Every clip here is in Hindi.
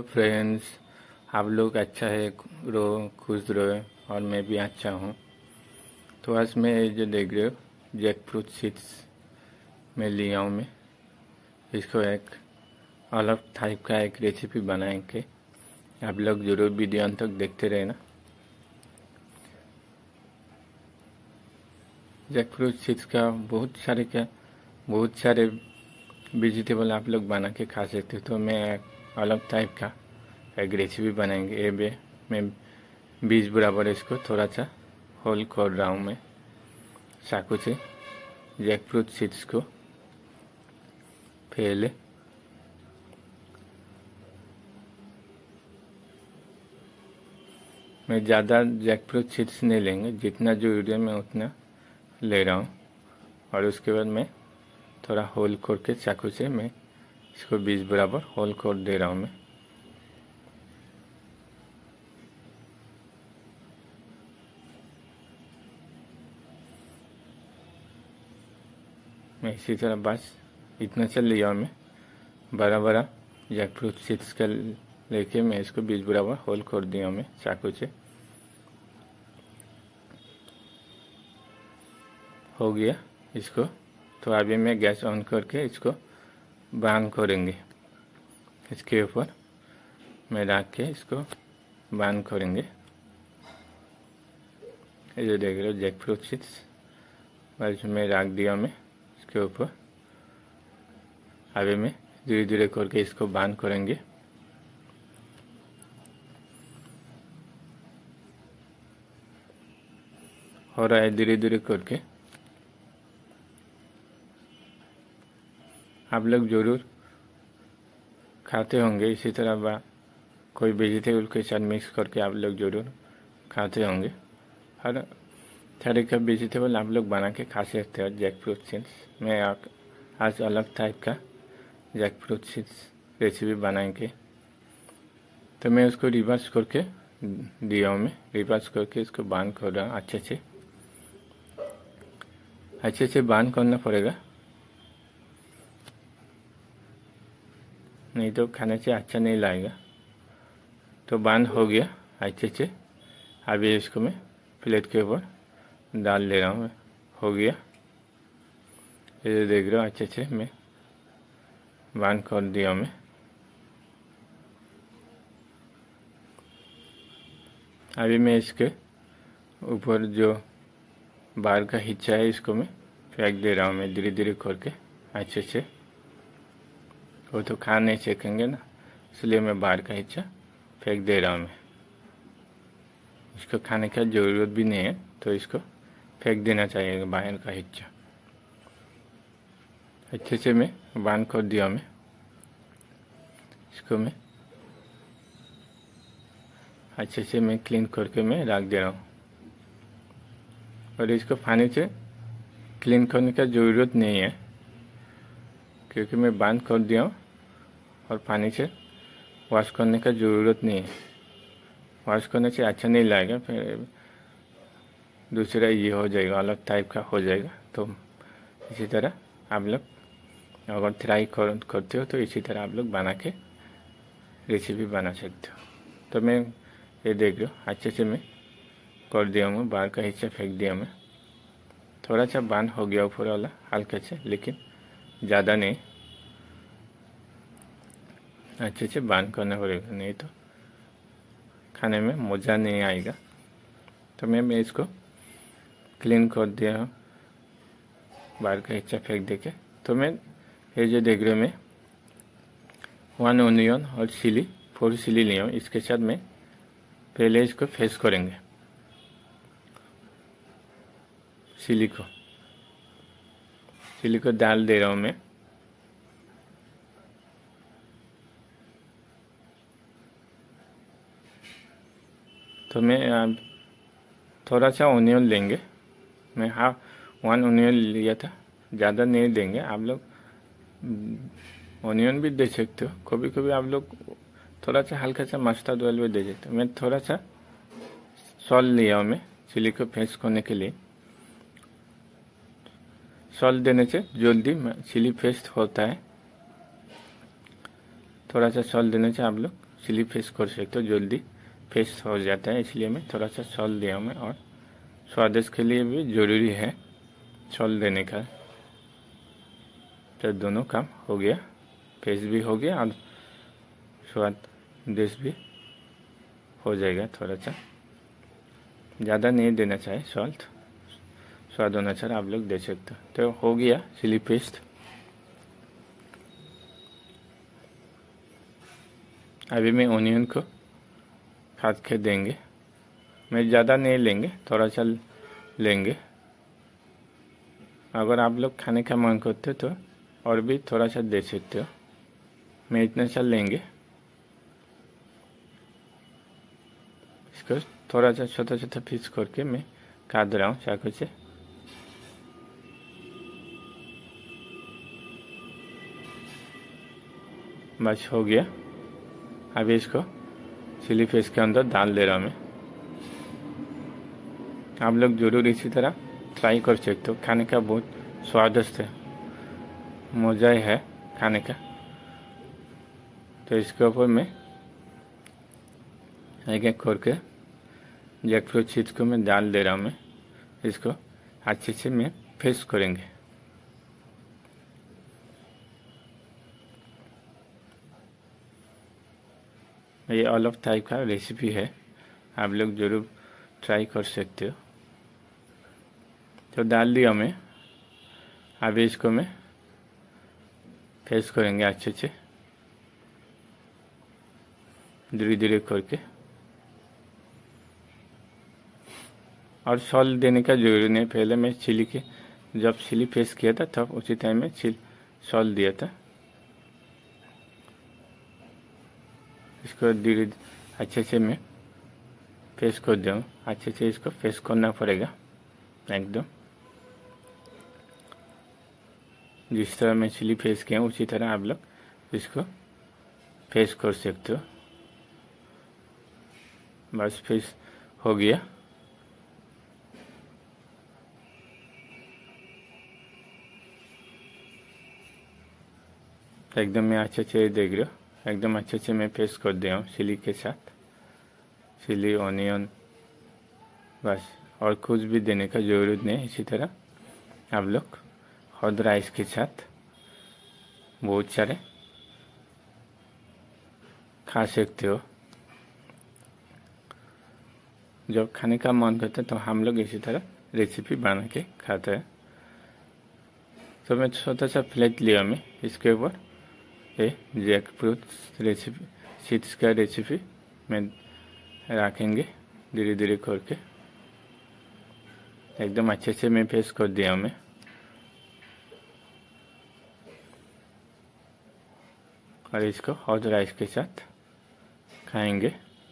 फ्रेंड्स, आप लोग अच्छा है, रहो, खुश रहो और मैं भी अच्छा हूँ। तो आज मैं ये जो देख रहे हो जैक फ्रूट सीड्स में लिया हूँ मैं इसको एक अलग टाइप का एक रेसिपी बनाए के आप लोग ज़रूर वीडियो अंत तक देखते रहना। जैक फ्रूट सीड्स का बहुत सारे वेजिटेबल आप लोग बना के खा सकते हो। तो मैं एक अलग टाइप का एक रेसिपी बनाएंगे। ये मैं 20 बराबर इसको थोड़ा सा होल कर रहा हूँ मैं चाकू से। जैक फ्रूट सीड्स को पहले मैं ज़्यादा जैक फ्रूट सीड्स नहीं लेंगे, जितना ज़रूरी है मैं उतना ले रहा हूँ। और उसके बाद मैं थोड़ा होल करके चाकू से मैं इसको 20 बराबर होल कर दे रहा हूँ मैं इसी तरह बस इतना सा लिया मैं बड़ा बड़ा जैक फ्रूट सीड्स का लेके मैं इसको 20 बराबर होल कर दिया मैं चाकू से। हो गया इसको। तो अभी मैं गैस ऑन करके इसको बांध करेंगे। इसके ऊपर मैं रख के इसको बांध करेंगे। ये जो देख रहे हो जैक फ्रूट सीड्स बस मैं रख दिया मैं इसके ऊपर। अभी मैं धीरे धीरे करके इसको बांध करेंगे। हो रहा है धीरे धीरे करके। आप लोग ज़रूर खाते होंगे इसी तरह कोई वेजिटेबल के साथ मिक्स करके आप लोग ज़रूर खाते होंगे। हर तरह का वेजिटेबल आप लोग बना के खा सकते हो जैक फ्रूट सीड्स। मैं आज अलग टाइप का जैक फ्रूट सीड्स रेसिपी बनाएंगे। तो मैं उसको रिवर्स करके दिया हूँ। मैं रिवर्स करके इसको बांध कर रहा हूँ। अच्छे से बांध करना पड़ेगा, नहीं तो खाने से अच्छा नहीं लगेगा। तो बांध हो गया अच्छे से। अभी इसको मैं प्लेट के ऊपर डाल ले रहा हूँ। हो गया, ये देख रहे हो अच्छे से मैं बांध कर दिया मैं। अभी मैं इसके ऊपर जो बाहर का हिस्सा है इसको मैं फेंक दे रहा हूँ मैं धीरे धीरे करके अच्छे से। वो तो खा नहीं सकेंगे ना, इसलिए मैं बाहर का हिस्सा फेंक दे रहा हूँ मैं। इसको खाने का ज़रूरत भी नहीं है, तो इसको फेंक देना चाहिए बाहर का हिस्सा। अच्छे से मैं बांध कर दिया मैं इसको। मैं अच्छे से मैं क्लीन करके मैं रख दे रहा हूँ। और इसको पानी से क्लीन करने का ज़रूरत नहीं है, क्योंकि मैं बांध कर दिया हूँ और पानी से वॉश करने का ज़रूरत नहीं है। वॉश करने से अच्छा नहीं लगेगा, फिर दूसरा ये हो जाएगा, अलग टाइप का हो जाएगा। तो इसी तरह आप लोग अगर ट्राई करते हो तो इसी तरह आप लोग बना के रेसिपी बना सकते हो। तो मैं ये देख लो अच्छे से मैं कर दिया हूँ। बाहर का हिस्सा फेंक दिया मैं। थोड़ा सा बांध हो गया ऊपर वाला हल्के से, लेकिन ज़्यादा नहीं। अच्छे से बांध करना पड़ेगा, नहीं तो खाने में मज़ा नहीं आएगा। तो मैं इसको क्लीन कर दिया हूँ बाहर का हिस्सा फेंक दे के। तो मैं ये जो देख रहे हो मैं 1 ऑनियन और 4 चिली लिया हूँ। इसके साथ मैं पहले इसको फेस करेंगे। चिली को डाल दे रहा हूँ मैं। तो मैं अब थोड़ा सा ऑनियन लेंगे। मैं 1 ऑनियन लिया था, ज़्यादा नहीं देंगे। आप लोग ऑनियन भी दे सकते हो, कभी कभी आप लोग थोड़ा सा हल्का सा मस्टर्ड ऑयल भी दे सकते हो। मैं थोड़ा सा सॉल्ट लिया हूँ मैं चिली को फेस करने के लिए। सॉल्ट देने से जल्दी चिली फेस्ट होता है। थोड़ा सा सॉल्ट देने से आप लोग चिली फेस कर सकते हो, जल्दी फेस हो जाता है, इसलिए मैं थोड़ा सा सॉल्ट दिया हूँ मैं। और स्वादिष्ट के लिए भी ज़रूरी है सॉल्ट देने का। तो दोनों काम हो गया, फेस भी हो गया और स्वाद डिश भी हो जाएगा। थोड़ा सा ज़्यादा नहीं देना चाहिए सॉल्ट, स्वाद अनुसार आप लोग दे सकते हो। तो हो गया चिली पेस्ट। अभी मैं ओनियन को काट के देंगे, मैं ज़्यादा नहीं लेंगे, थोड़ा सा लेंगे। अगर आप लोग खाने का मन करते तो और भी थोड़ा सा दे सकते हो, मैं इतना सा लेंगे। इसको थोड़ा सा छोटा छोटा पीस करके मैं काट रहा हूँ चाकू से। बस हो गया। अभी इसको चिली पेस्ट के अंदर डाल दे रहा हूँ मैं। आप लोग ज़रूर इसी तरह ट्राई कर सकते हो, खाने का बहुत स्वादिष्ट है, मज़ा है खाने का। तो इसके ऊपर मैं एक एक करके जैकफ्रूट सीड्स को मैं डाल दे रहा हूँ मैं। इसको अच्छे से मैं फेस करेंगे। ये अलग टाइप का रेसिपी है, आप लोग ज़रूर ट्राई कर सकते हो। तो डाल दिया मैं। अभी इसको मैं फेस करेंगे अच्छे से, धीरे धीरे करके। और सॉल्ट देने का जरूरी नहीं, पहले मैं चिली के जब चिली फेस किया था तब उसी टाइम में सॉल्ट दिया था। इसको धीरे अच्छे से मैं फेस कर दूँ, अच्छे से इसको फेस करना पड़ेगा एकदम। जिस तरह मैं चिली फेस किया उसी तरह आप लोग इसको फेस कर सकते हो। बस फेस हो गया। एकदम मैं अच्छे से देख रहे हो, एकदम अच्छे से मैं फेस कर दिया हूँ चिली के साथ, चिली ऑनियन। बस और कुछ भी देने का ज़रूरत नहीं। इसी तरह आप लोग हॉट राइस के साथ बहुत सारे खा सकते हो। जब खाने का मन करता है तो हम लोग इसी तरह रेसिपी बना के खाते हैं। तो मैं छोटा सा प्लेट लिया मैं, इसके ऊपर ये जैकफ्रूट रेसिपी सीड्स का रेसिपी मैं रखेंगे धीरे धीरे करके। एकदम अच्छे से मैं फेस कर दिया मैं। और इसको हॉट राइस के साथ खाएंगे।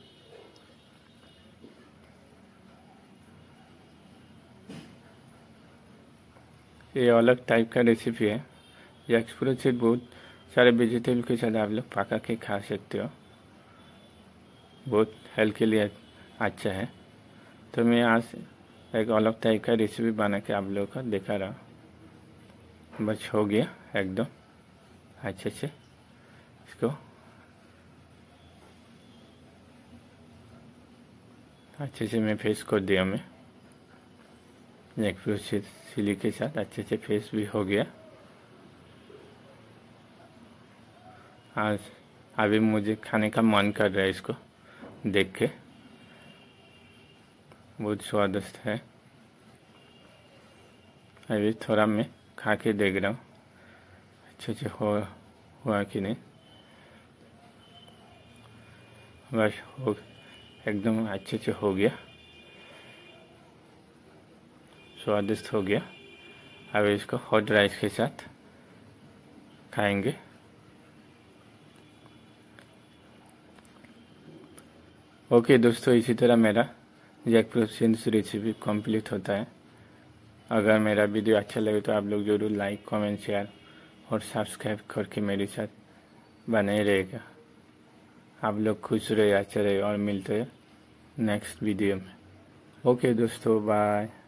ये अलग टाइप का रेसिपी है। जैकफ्रूट सीड बहुत सारे वेजिटेबल के साथ आप लोग पका के खा सकते हो, बहुत हेल्थ के लिए अच्छा है। तो मैं आज एक अलग टाइप का रेसिपी बना के आप लोगों को दिखा रहा हूँ। बस हो गया एकदम अच्छे से। इसको अच्छे से मैं फेस कर दिया मैं जैकफ्रूट सीड चिली के साथ। अच्छे से फेस भी हो गया। आज अभी मुझे खाने का मन कर रहा है इसको देख के, बहुत स्वादिष्ट है। अभी थोड़ा मैं खा के देख रहा हूँ अच्छे से हुआ कि नहीं। बस हो एकदम अच्छे से हो गया, स्वादिष्ट हो गया। अब इसको हॉट राइस के साथ खाएंगे। ओके दोस्तों, इसी तरह मेरा जैकफ्रूट सीड्स रेसिपी कंप्लीट होता है। अगर मेरा वीडियो अच्छा लगे तो आप लोग ज़रूर लाइक कमेंट शेयर और सब्सक्राइब करके मेरे साथ बने रहेगा। आप लोग खुश रहे, अच्छे रहे और मिलते हैं नेक्स्ट वीडियो में। ओके दोस्तों, बाय।